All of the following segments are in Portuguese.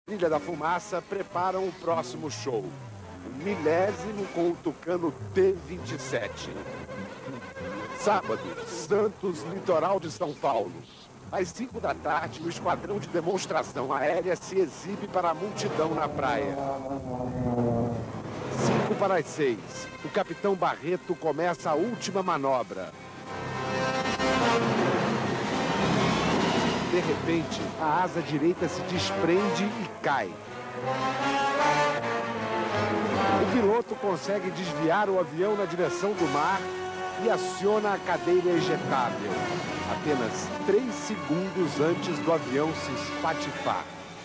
Quadrilha da Fumaça preparam o próximo show. O 1000º com o Tucano T-27. Sábado, Santos, litoral de São Paulo. Às 5 da tarde, o esquadrão de demonstração aérea se exibe para a multidão na praia. 5 para as 6, o capitão Barreto começa a última manobra. De repente, a asa direita se desprende e cai. O piloto consegue desviar o avião na direção do mar e aciona a cadeira ejetável, apenas 3 segundos antes do avião se espatifar.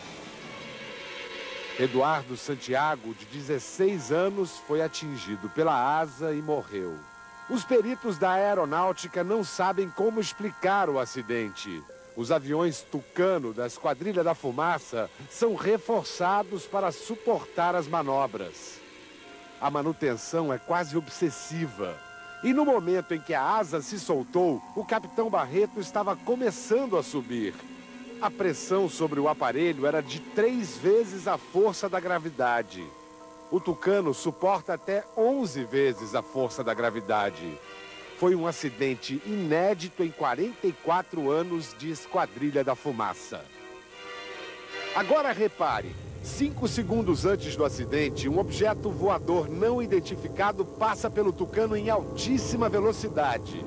Eduardo Santiago, de 16 anos, foi atingido pela asa e morreu. Os peritos da aeronáutica não sabem como explicar o acidente. Os aviões Tucano da Esquadrilha da Fumaça são reforçados para suportar as manobras. A manutenção é quase obsessiva. E no momento em que a asa se soltou, o capitão Barreto estava começando a subir. A pressão sobre o aparelho era de 3 vezes a força da gravidade. O Tucano suporta até 11 vezes a força da gravidade. Foi um acidente inédito em 44 anos de Esquadrilha da Fumaça. Agora repare, 5 segundos antes do acidente, um objeto voador não identificado passa pelo Tucano em altíssima velocidade.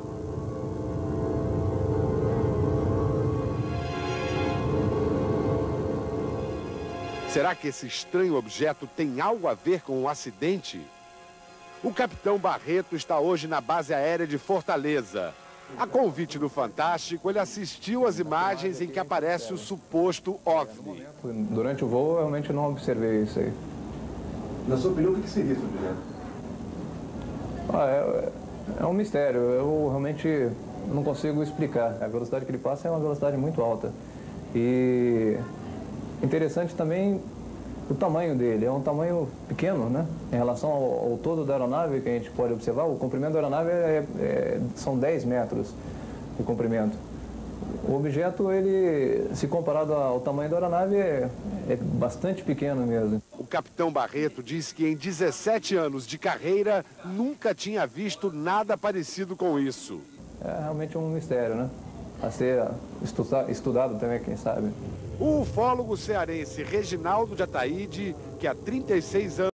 Será que esse estranho objeto tem algo a ver com o acidente? O capitão Barreto está hoje na base aérea de Fortaleza. A convite do Fantástico, ele assistiu às imagens em que aparece o suposto OVNI. Durante o voo, eu realmente não observei isso aí. Na sua opinião, o que seria esse objeto? É um mistério. Eu realmente não consigo explicar. A velocidade que ele passa é uma velocidade muito alta. E interessante também o tamanho dele. É um tamanho pequeno, né? Em relação ao todo da aeronave, que a gente pode observar, o comprimento da aeronave são 10 metros de comprimento. O objeto, ele, se comparado ao tamanho da aeronave, é bastante pequeno mesmo. O capitão Barreto diz que em 17 anos de carreira nunca tinha visto nada parecido com isso. É realmente um mistério, né? A ser estudado também, quem sabe. O ufólogo cearense Reginaldo de Ataíde, que há 36 anos